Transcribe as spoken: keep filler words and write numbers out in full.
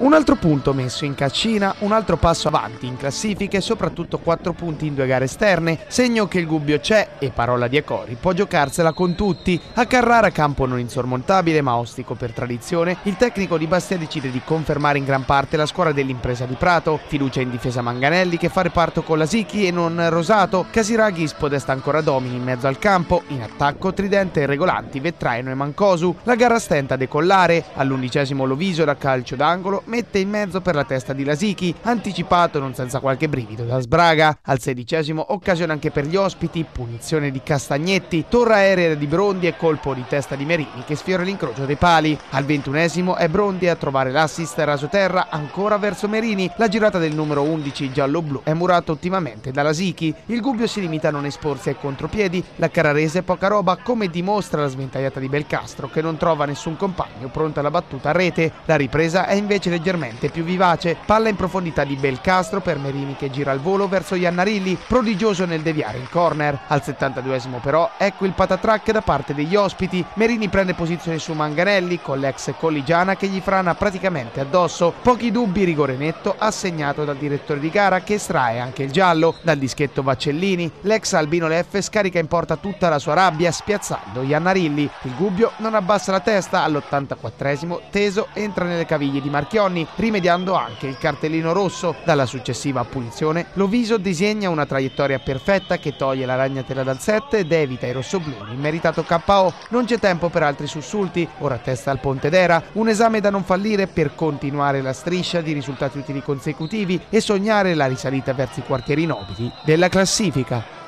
Un altro punto messo in Caccina, un altro passo avanti in classifica e soprattutto quattro punti in due gare esterne, segno che il Gubbio c'è e, parola di Acori, può giocarsela con tutti. A Carrara, campo non insormontabile ma ostico per tradizione, il tecnico di Bastia decide di confermare in gran parte la squadra dell'impresa di Prato. Fiducia in difesa Manganelli che fa reparto con Lasicchi e non Rosato. Casiraghis podesta ancora domini in mezzo al campo, in attacco Tridente e Regolanti, Vettraino e Mancosu. La gara stenta a decollare, all'undicesimo Loviso da calcio d'angolo mette in mezzo per la testa di Lasicchi, anticipato non senza qualche brivido da Sbraga. Al sedicesimo occasione anche per gli ospiti, punizione di Castagnetti, torre aerea di Brondi e colpo di testa di Merini che sfiora l'incrocio dei pali. Al ventunesimo è Brondi a trovare l'assist rasoterra ancora verso Merini. La girata del numero undici giallo-blu è murata ottimamente da Lasicchi. Il Gubbio si limita a non esporsi ai contropiedi, la carrarese è poca roba come dimostra la sventagliata di Belcastro che non trova nessun compagno pronto alla battuta a rete. La ripresa è invece leggermente più vivace, palla in profondità di Belcastro per Merini che gira al volo verso Iannarilli, prodigioso nel deviare in corner. Al settantaduesimo però ecco il patatrack da parte degli ospiti, Merini prende posizione su Manganelli con l'ex colligiana che gli frana praticamente addosso. Pochi dubbi, rigore netto assegnato dal direttore di gara che estrae anche il giallo. Dal dischetto Vaccellini, l'ex Albino Leffe scarica in porta tutta la sua rabbia spiazzando Iannarilli. Il Gubbio non abbassa la testa, all'ottantaquattresimo Teso entra nelle caviglie di Marchionni, rimediando anche il cartellino rosso. Dalla successiva punizione Loviso disegna una traiettoria perfetta che toglie la ragnatela dal set ed evita ai rossoblù il meritato K O. Non c'è tempo per altri sussulti, ora testa al Pontedera, un esame da non fallire per continuare la striscia di risultati utili consecutivi e sognare la risalita verso i quartieri nobili della classifica.